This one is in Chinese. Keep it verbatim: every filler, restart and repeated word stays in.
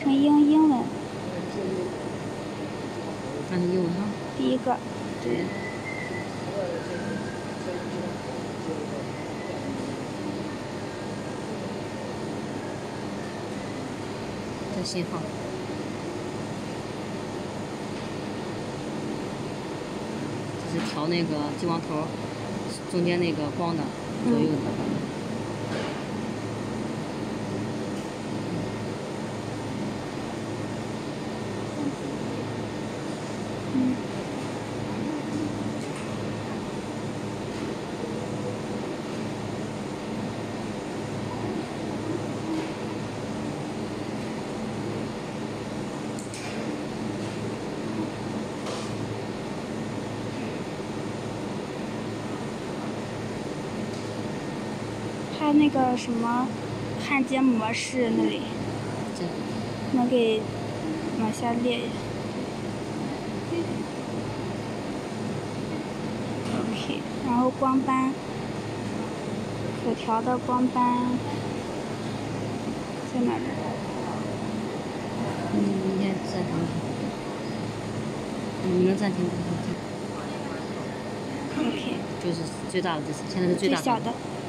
成英英文。 翻成英文哈。 第一个。 对。这信号。这是调那个激光头中间那个光的左右的。 嗯。它那个什么焊接模式那里，能给往下列。OK， 然后光斑，可调的光斑在哪儿？ 嗯，你先暂停。你能暂停不？ OK。 就是最大的这次，现在是最大的。 最小的。